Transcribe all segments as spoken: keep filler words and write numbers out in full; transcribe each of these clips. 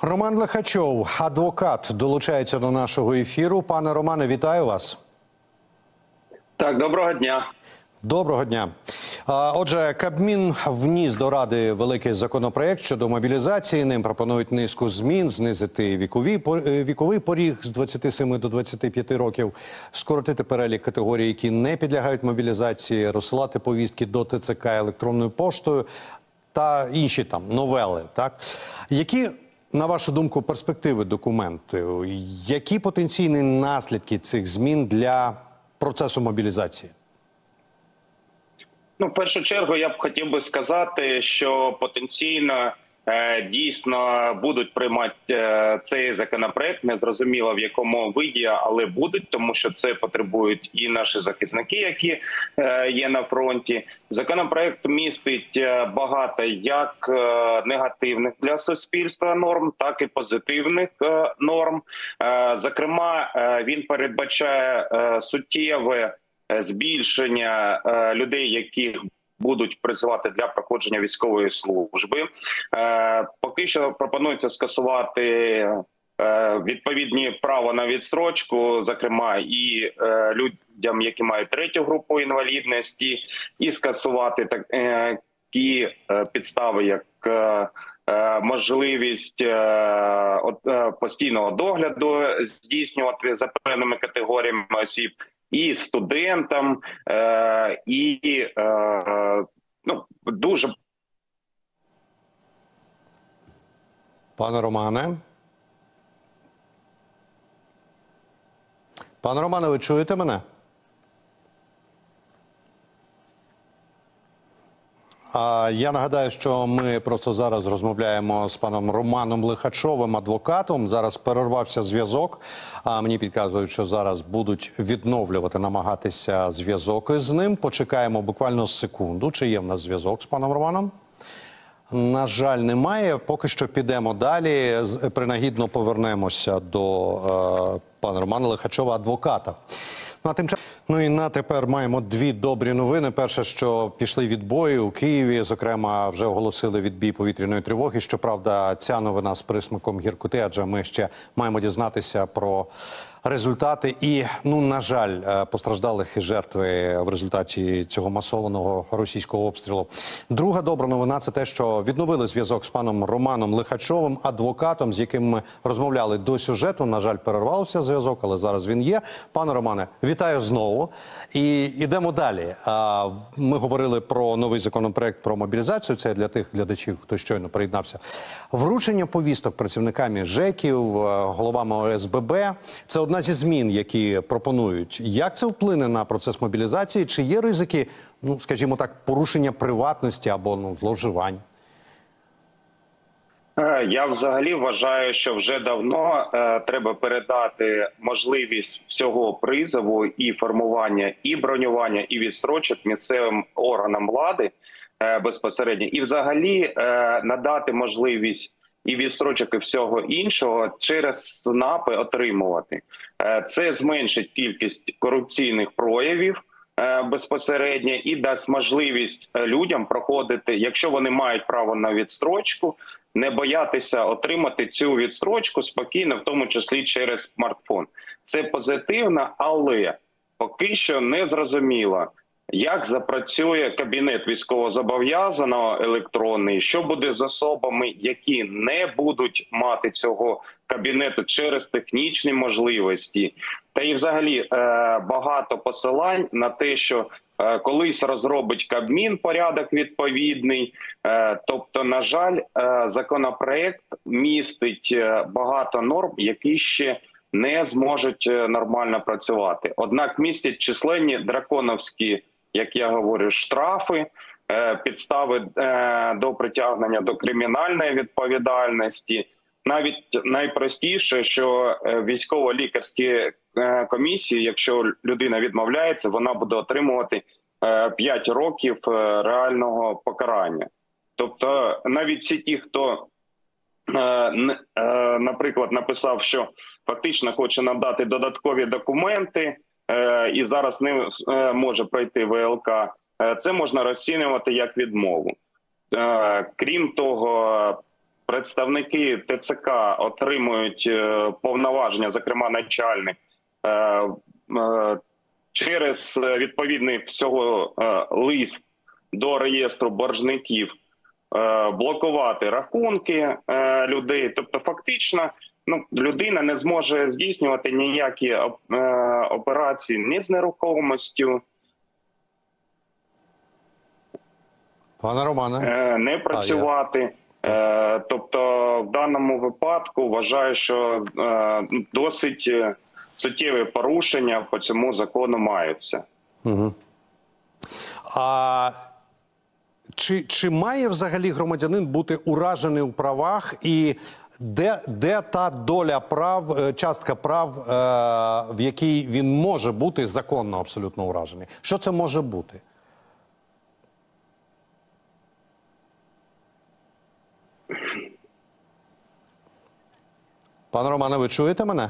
Роман Лихачов, адвокат, долучається до нашого ефіру. Пане Романе, вітаю вас. Так, доброго дня. Доброго дня. Отже, Кабмін вніс до Ради великий законопроект щодо мобілізації. Ним пропонують низку змін, знизити вікові, віковий поріг з двадцяти семи до двадцяти п'яти років, скоротити перелік категорій, які не підлягають мобілізації, розсилати повістки до Т Ц К електронною поштою та інші там новели. Так? Які, на вашу думку, перспективи документу? Які потенційні наслідки цих змін для процесу мобілізації? Ну, в першу чергу, я б хотів би сказати, що потенційно е, дійсно будуть приймати е, цей законопроект, незрозуміло в якому виді, але будуть, тому що це потребують і наші захисники, які е, є на фронті. Законопроект містить багато як е, негативних для суспільства норм, так і позитивних е, норм. Е, зокрема, е, він передбачає е, суттєве збільшення е, людей, яких будуть призивати для проходження військової служби. Е, поки що пропонується скасувати е, відповідні права на відстрочку, зокрема і е, людям, які мають третю групу інвалідності, і скасувати такі е, підстави, як е, можливість е, е, постійного догляду здійснювати за певними категоріями осіб, і студентам, е, і е, ну, дуже... Пане Романе? Пане Романе, ви чуєте мене? Я нагадаю, що ми просто зараз розмовляємо з паном Романом Лихачовим, адвокатом. Зараз перервався зв'язок. Мені підказують, що зараз будуть відновлювати, намагатися зв'язок із ним. Почекаємо буквально секунду. Чи є в нас зв'язок з паном Романом? На жаль, немає. Поки що підемо далі. Принагідно повернемося до е, пана Романа Лихачова, адвоката. Ну, а тим часом, ну і на тепер маємо дві добрі новини. Перше, що пішли відбої у Києві, зокрема, вже оголосили відбій повітряної тривоги. Щоправда, ця новина з присмаком гіркоти, адже ми ще маємо дізнатися про результати і, ну, на жаль, постраждалих і жертви в результаті цього масованого російського обстрілу. Друга добра новина – це те, що відновили зв'язок з паном Романом Лихачовим, адвокатом, з яким ми розмовляли до сюжету. На жаль, перервався зв'язок, але зараз він є. Пане Романе, вітаю знову. І йдемо далі. Ми говорили про новий законопроект про мобілізацію. Це для тих глядачів, хто щойно приєднався. Вручення повісток працівниками ЖЕКів, головами О С Б Б – це одна зі змін, які пропонують. Як це вплине на процес мобілізації? Чи є ризики, ну, скажімо так, порушення приватності або, ну, зловживань? Я взагалі вважаю, що вже давно е, треба передати можливість всього призову і формування, і бронювання, і відстрочок місцевим органам влади е, безпосередньо. І взагалі е, надати можливість і відстрочок, і всього іншого через СНАПи отримувати. Е, це зменшить кількість корупційних проявів е, безпосередньо і дасть можливість людям проходити, якщо вони мають право на відстрочку, не боятися отримати цю відстрочку спокійно, в тому числі через смартфон. Це позитивно, але поки що не зрозуміло, як запрацює кабінет військовозобов'язаного електронний, що буде з особами, які не будуть мати цього кабінету через технічні можливості. Та і взагалі багато посилань на те, що колись розробить Кабмін порядок відповідний. Тобто, на жаль, законопроект містить багато норм, які ще не зможуть нормально працювати. Однак містять численні драконовські, як я говорю, штрафи, підстави до притягнення до кримінальної відповідальності. Навіть найпростіше, що військово-лікарські комісії, якщо людина відмовляється, вона буде отримувати п'ять років реального покарання. Тобто навіть всі ті, хто, наприклад, написав, що фактично хоче надати додаткові документи і зараз не може пройти В Л К, це можна розцінювати як відмову. Крім того, представники ТЦК отримують е, повноваження, зокрема начальник, е, е, через відповідний всього е, лист до реєстру боржників е, блокувати рахунки е, людей. Тобто фактично ну, людина не зможе здійснювати ніякі е, операції ні з нерухомістю, Пане Романе. е, не працювати. Е, тобто в даному випадку вважаю, що е, досить е, суттєві порушення по цьому закону маються. Угу. А чи, чи має взагалі громадянин бути уражений у правах, і де, де та доля прав, е, частка прав, е, в якій він може бути законно абсолютно уражений? Що це може бути? Пане Романе, ви чуєте мене?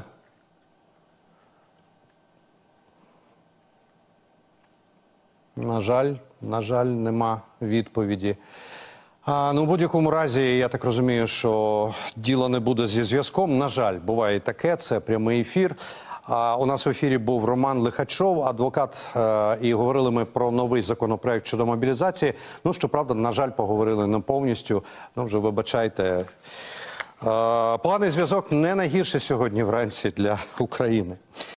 На жаль, на жаль, нема відповіді. А, ну, в будь-якому разі, я так розумію, що діло не буде зі зв'язком. На жаль, буває і таке, це прямий ефір. А у нас в ефірі був Роман Лихачов, адвокат, е, і говорили ми про новий законопроект щодо мобілізації. Ну, щоправда, на жаль, поговорили не повністю. Ну, вже вибачайте. Е, поганий зв'язок не найгірше сьогодні вранці для України.